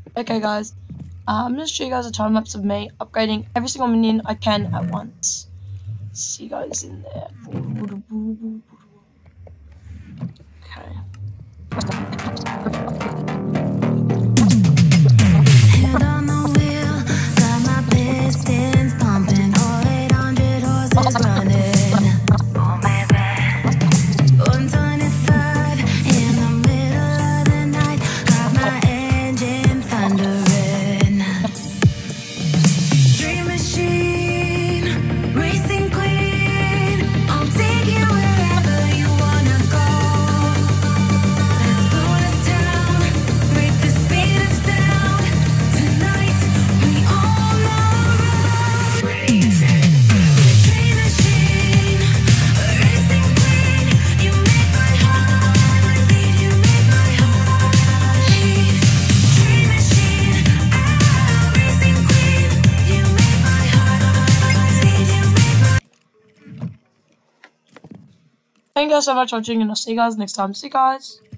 Okay guys, I'm going to show you guys a time lapse of me upgrading every single minion I can at once. See you guys in there. Okay. Hand on the wheel, got my pistons pumping, all 800 horses running. Oh baby, 125 in the middle of the night, got my engine thundering. Dream machine, racing queen, I'll take you wherever you wanna go. Let's blow this town, break the speed of sound. Tonight we on the road. Dream machine, racing queen, you make my heart bleed, you make my heart beat. Dream machine, racing queen, you make my heart bleed, you make my. Thank you guys so much for watching, and I'll see you guys next time. See you guys.